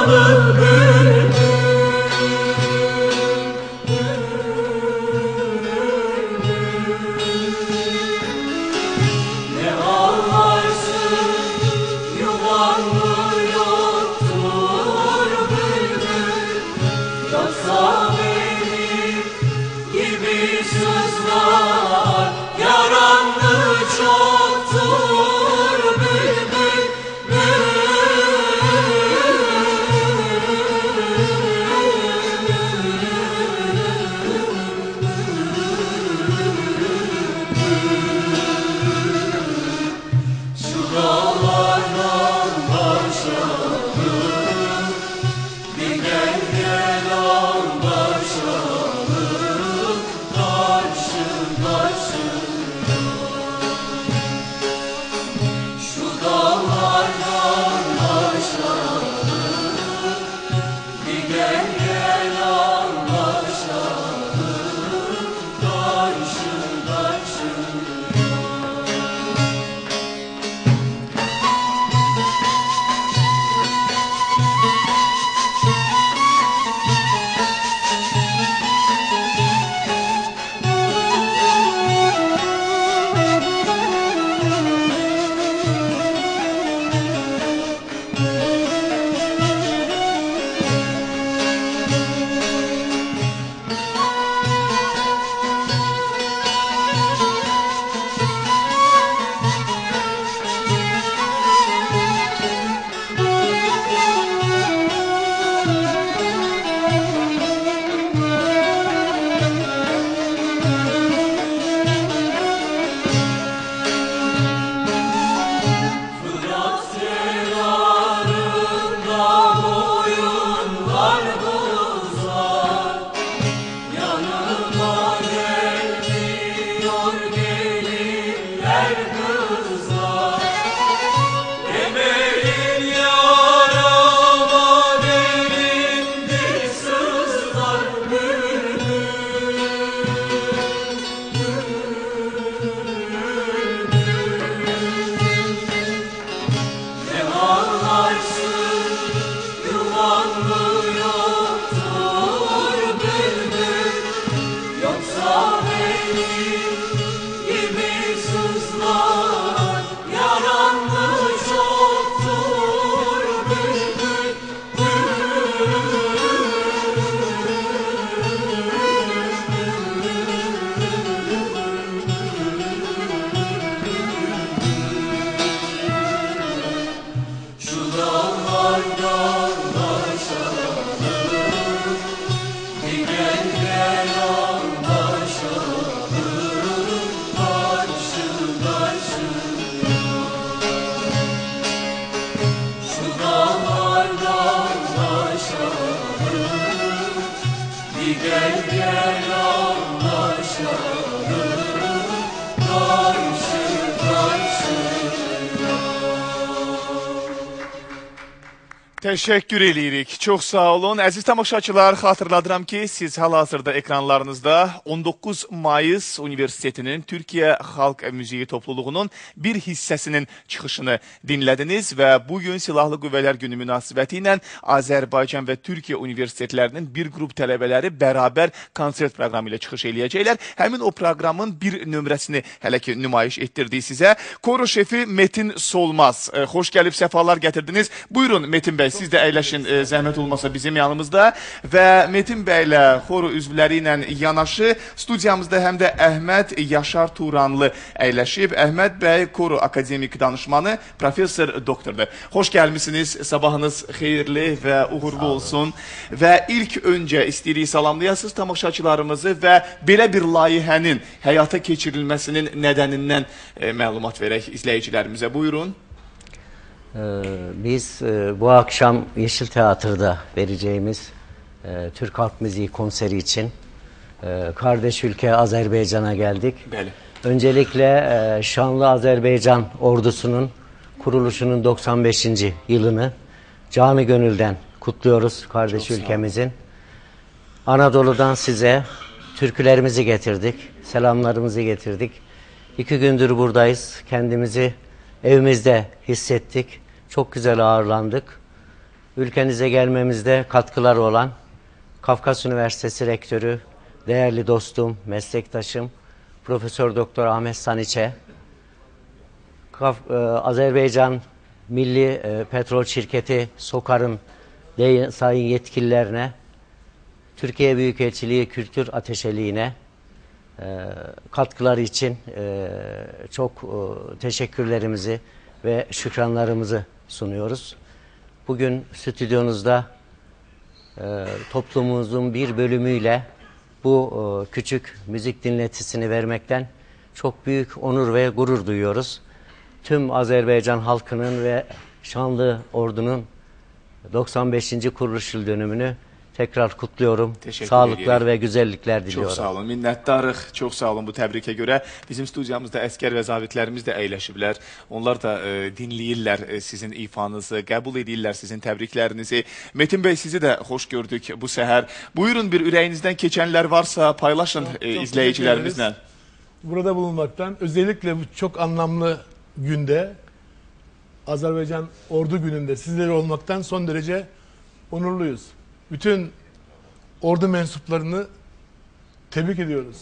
Təşəkkür eləyirik. Çox sağ olun. Əziz tamaşaçılar, xatırladıram ki, siz hal-hazırda ekranlarınızda 19 Mayıs Universitetinin Türkiyə Xalq Müziği topluluğunun bir hissəsinin çıxışını dinlədiniz və bugün Silahlı Qüvvələr Günü münasibəti ilə Azərbaycan və Türkiyə universitetlərinin bir qrup tələbələri bərabər konsert proqramı ilə çıxış eləyəcəklər. Həmin o proqramın bir nömrəsini hələ ki nümayiş etdirdik sizə. Koro şefi Metin Solmaz. Xoş gəlib, səfalar gətirdiniz. Buyurun Metin bəy. Siz də əyləşin, zəhmət olmasa bizim yanımızda və Metin bəylə xoro üzvləri ilə yanaşı studiyamızda həm də Əhməd Yaşar Turanlı əyləşib. Əhməd bəy xoro akademik danışmanı, professor doktordur. Xoş gəlmişsiniz, sabahınız xeyirli və uğurlu olsun və ilk öncə istəyirik salamlayasınız tamaşaçılarımızı və belə bir layihənin həyata keçirilməsinin nədənindən məlumat verək izləyicilərimizə. Buyurun. Biz bu akşam Yeşil Teatr'da vereceğimiz Türk Halk Müziği konseri için kardeş ülke Azerbaycan'a geldik. Bəli. Öncelikle şanlı Azerbaycan ordusunun kuruluşunun 95. yılını canı gönülden kutluyoruz kardeş ülkemizin. Anadolu'dan size türkülerimizi getirdik, selamlarımızı getirdik. 2 gündür buradayız, kendimizi evimizde hissettik. Çok güzel ağırlandık. ülkenize gelmemizde katkıları olan Kafkas Üniversitesi Rektörü, değerli dostum, meslektaşım Profesör Doktor Ahmet Saniç'e, Azerbaycan Milli Petrol Şirketi SOKAR'ın sayın yetkililerine, Türkiye Büyükelçiliği Kültür Ateşeliğine katkıları için çok teşekkürlerimizi ve şükranlarımızı sunuyoruz. Bugün stüdyonuzda toplumumuzun bir bölümüyle bu küçük müzik dinletisini vermekten çok büyük onur ve gurur duyuyoruz. Tüm Azerbaycan halkının ve şanlı ordunun 95. kuruluş yıl dönümünü tekrar kutluyorum. Sağlıklar ve güzellikler diliyorum. Çox sağ olun, minnətdarıq. Çox sağ olun bu təbrikə görə. Bizim studiyamızda əskər və zabitlərimiz də əyləşiblər. Onlar da dinləyirlər sizin ifanızı, qəbul edirlər sizin təbriklərinizi. Metin bəy, sizi də xoş gördük bu səhər. Buyurun, bir ürəyinizdən keçənlər varsa paylaşın izləyicilərimizlə. Burada bulunmaktan, özellikle bu çok anlamlı günde, Azerbaycan Ordu Günü'nde sizleri olmaktan son derece onurluyuz. Bütün ordu mensuplarını tebrik ediyoruz.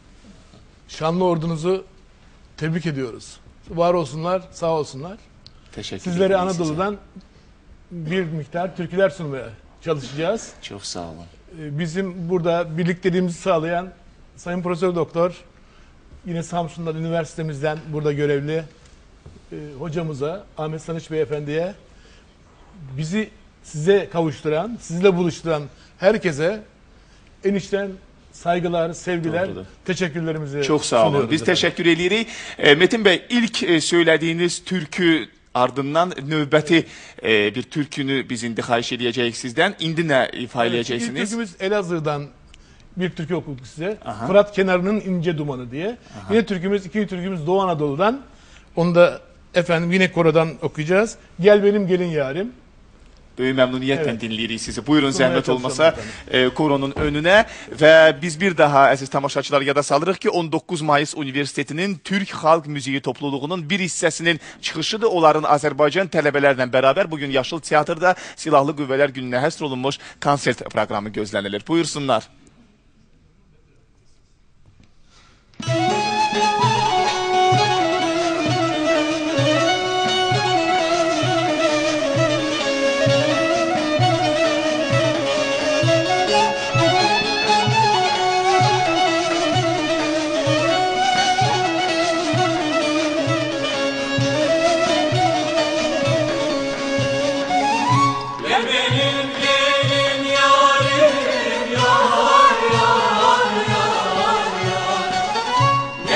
Şanlı ordunuzu tebrik ediyoruz. Var olsunlar, sağ olsunlar. Teşekkür Sizlere ederim Anadolu'dan bir miktar türküler sunmaya çalışacağız. Çok sağ olun. Bizim burada birlikteliğimizi sağlayan Sayın Profesör Doktor, yine Samsun'dan, üniversitemizden burada görevli hocamıza, Ahmet Sanış Beyefendi'ye, bizi size kavuşturan, sizinle buluşturan herkese en içten saygılar, sevgiler, teşekkürlerimizi Çok sağ olun. sunuyoruz Biz efendim. teşekkür edirik. Metin Bey, ilk söylediğiniz türkü ardından növbəti bir türkünü biz indi xahiş edəcəyik sizdən. İndi nə ifa İlk eləyəcəksiniz? türkümüz Elazığ'dan bir türkü okuduk size. Fırat Kenarı'nın ince dumanı diye. Yine türkümüz, ikinci türkümüz Doğu Anadolu'dan. Onu da efendim yine korodan okuyacağız. Gel benim gelin yarim. Böyük məmnuniyyətlə Evet. dinləyirik sizi. Buyurun, Sunmaya zəhmət olmasa çalışalım koronun önünə və biz bir daha əziz tamaşaçılar yada salırıq ki, 19 Mayıs Universitetinin Türk Xalq Müziği topluluğunun bir hissəsinin çıxışıdır. Onların Azərbaycan tələbələrlə bərabər bugün Yaşıl Teatrda Silahlı Qüvvələr Gününə həsr olunmuş konsert proqramı gözlənilir. Buyursunlar. Gel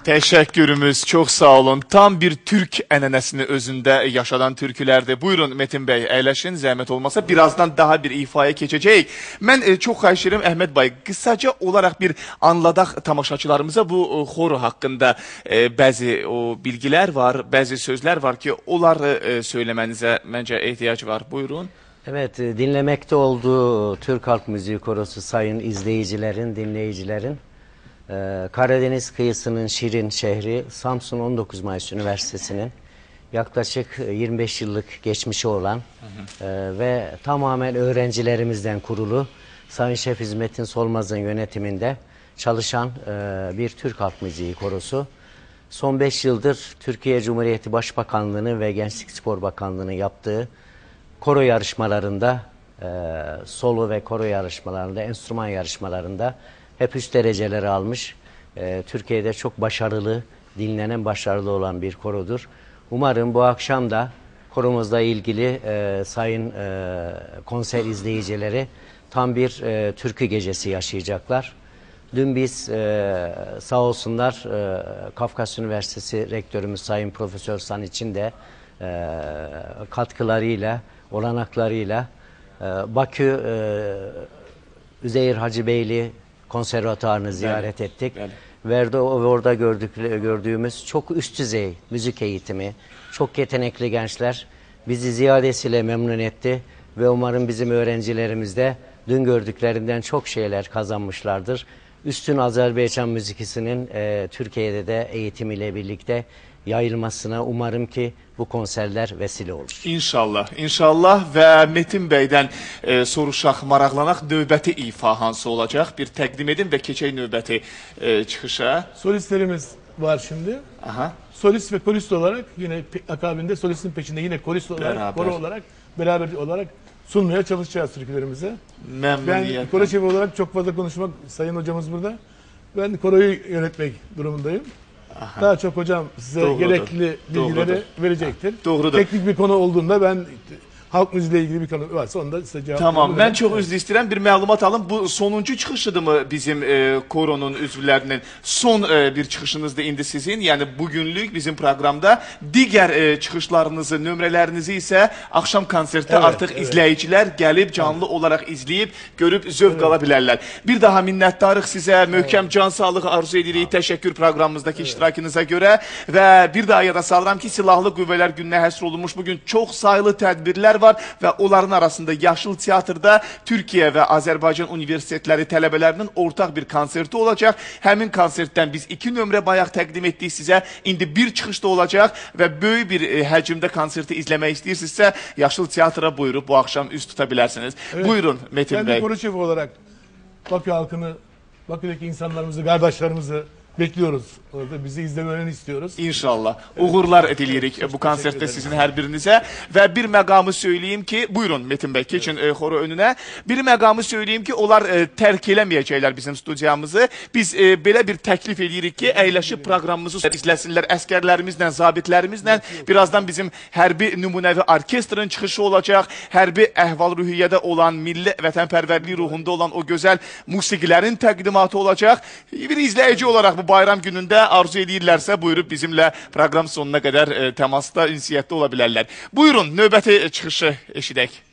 Təşəkkürümüz, çox sağ olun. Tam bir Türk ənənəsini özündə yaşadan türkülərdir. Buyurun Metin bəy, əyləşin, zəhmət olmasa birazdan daha bir ifaya keçəcəyik. Mən çox xahiş edirəm Əhməd bəy, qısaca olaraq bir anladaq tamaşaçılarımıza bu xoro haqqında bəzi o bilgilər var, bəzi sözlər var ki, onları söyləmənizə məncə ehtiyac var. Buyurun. Evet, dinlemekte olduğu Türk Halk Müziği Korosu sayın izleyicilerin, dinleyicilerin Karadeniz kıyısının şirin şehri Samsun 19 Mayıs Üniversitesi'nin yaklaşık 25 yıllık geçmişi olan ve tamamen öğrencilerimizden kurulu Sayın Şef Hizmettin Solmaz'ın yönetiminde çalışan bir Türk Halk Müziği Korosu. Son 5 yıldır Türkiye Cumhuriyeti Başbakanlığı'nın ve Gençlik Spor Bakanlığı'nın yaptığı koro yarışmalarında, solo ve koro yarışmalarında, enstrüman yarışmalarında hep üst dereceleri almış. Türkiye'de çok başarılı, dinlenen başarılı olan bir korodur. Umarım bu akşam da koromuzla ilgili sayın konser izleyicileri tam bir türkü gecesi yaşayacaklar. Dün biz sağ olsunlar Kafkas Üniversitesi Rektörümüz Sayın Profesör Saniç'in de katkılarıyla, olanaklarıyla Bakü Üzeyir Hacıbeyli Konservatuarını ziyaret ettik. Ve orada gördüğümüz çok üst düzey müzik eğitimi, çok yetenekli gençler bizi ziyadesiyle memnun etti. Ve umarım bizim öğrencilerimiz de dün gördüklerinden çok şeyler kazanmışlardır. Üstün Azerbaycan müzikisinin Türkiye'de de eğitimiyle birlikte yayılmasına umarım ki bu konserler vesile olur. İnşallah, inşallah və Metin bəydən soruşaq, maraqlanaq, növbəti ifa hansı olacaq? Bir təqdim edin və keçək növbəti çıxışa. Solistlerimiz var şimdi. Aha. Solist ve korist olarak yine akabinde solistin peşinde yine korist olarak, koro olarak, beraber olarak sunmaya çalışacağız türkülerimize. Memnuniyet. Ben koro şefi olarak çok fazla konuşmak, sayın hocamız burada. Ben koroyu yönetmek durumundayım. Aha. Daha çok hocam size doğrudur, gerekli bilgileri verecektir. Doğrudur. Teknik bir konu olduğunda ben halk müziğiyle ilgili bir konu varsa onda size cevap veririm. Tamam, mən çox üzr istəyirəm, bir məlumat alım. Bu sonuncu çıxışıdır mı bizim koronun üzvlərinin? Son bir çıxışınızdır indi sizin. Yəni bugünlük bizim proqramda. Digər çıxışlarınızı, nömrələrinizi isə axşam konsertdə artıq izləyicilər gəlib canlı olaraq izləyib, görüb zövq ala bilərlər. Bir daha minnətdarıq sizə, möhkəm can sağlığı arzu edirik təşəkkür proqramımızdakı iştirakınıza görə və bir daha yada salıram ki, Silahlı Qüvvələr gününə həsr olunmuş bugün çox sayılı tədbirlər var və onların arasında Yaşıl Teatrda Türkiyə və Azərbaycan universitetləri tələbələrinin ortaq bir konserti olacaq. Həmin konsertdən biz 2 nömrə bayaq təqdim etdik sizə. İndi bir çıxışda olacaq və böyük bir həcmdə konserti izləmək istəyirsinizsə Yaşıl Teatra buyurub bu axşam üst tuta bilərsiniz. Evet. Buyurun Metin Bəy. Ben de koro şefi olarak Bakü halkını, Bakü'deki insanlarımızı, kardeşlerimizi bekliyoruz. Orada bizi izlemelerini istiyoruz. İnşallah. Uğurlar diliyirik bu konsertte sizin her birinize. Ve bir məqamı söyleyeyim ki, buyurun Metin Bey, keçin xoro önünə. Bir məqamı söyleyeyim ki, onlar tərk eləməyəcəklər bizim studiyamızı. Biz belə bir təklif edirik ki, əyləşib proqramımızı izləsinlər əskərlərimizlə, zabitlərimizlə. Birazdan bizim hərbi nümunəvi orkestrın çıxışı olacaq. Hərbi əhval-ruhiyyədə olan, milli vətənpərvərlik ruhunda olan o gözəl musiqilərin təqdimatı olacaq. Bir izləyici olaraq bu bayram günündə arzu edirlərsə buyurub bizimlə proqram sonuna qədər təmasda, ünsiyyətdə ola bilərlər. Buyurun, növbəti çıxışı eşidək.